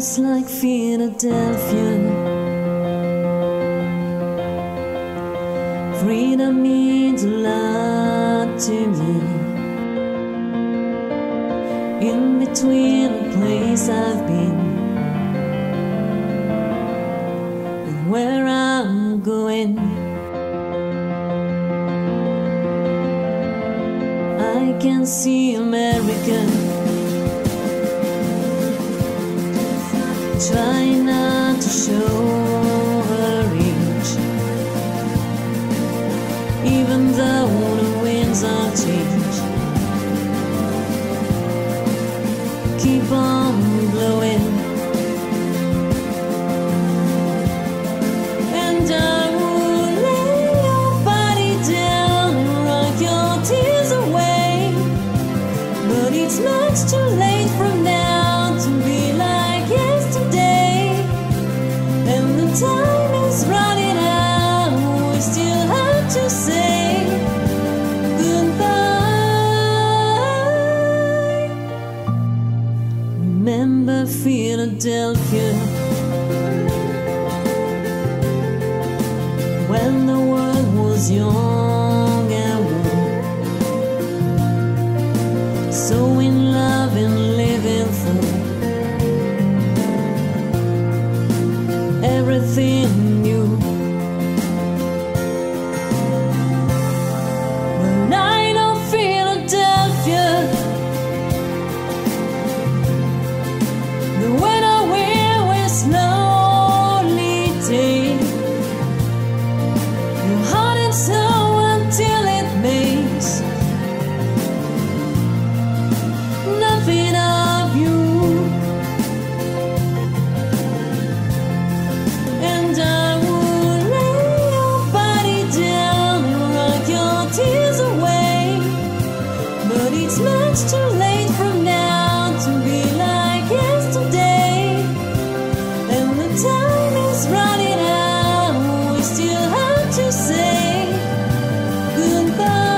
Just like Philadelphia, freedom means a lot to me. In between the place I've been and where I'm going, I can see America. Try not to show her age, even though the winds are change. Keep on blowing, and I will lay your body down and rock your tears away. But it's much too late from now to be like yesterday, and the time is running out. We still have to say goodbye. Remember Philadelphia, when the world was young and warm, so in love and living for everything new. When I know Philadelphia, the winter wind will slowly take your heart and soul until it makes nothing of you. And I will lay your body down and rock your tears away. But it's much too late from now to be like yesterday, and the time is running out. We still have to say goodbye.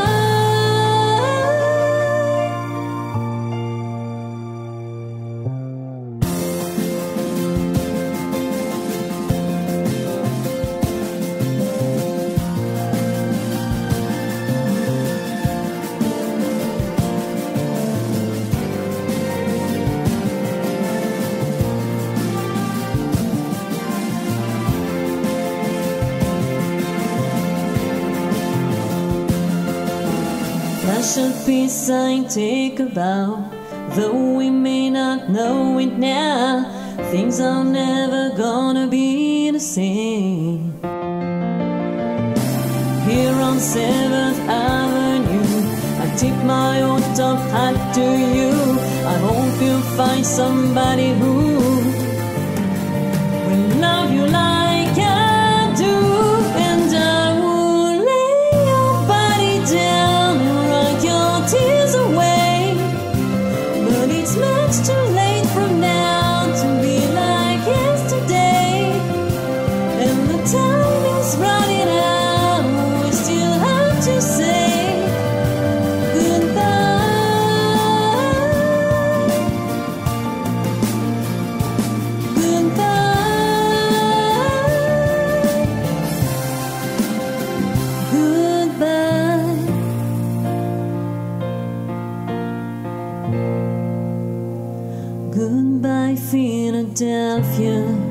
Flash of peace I take a bow, though we may not know it now. Things are never gonna be the same. Here on 7th Avenue, I tip my old top hat to you. I hope you'll find somebody who will love you like I do. And I will lay your body down and rock your tears away. But it's much too late from now to be like yesterday, and the time is running out. We still have to say goodbye. Goodbye. Goodbye. Goodbye, Philadelphia.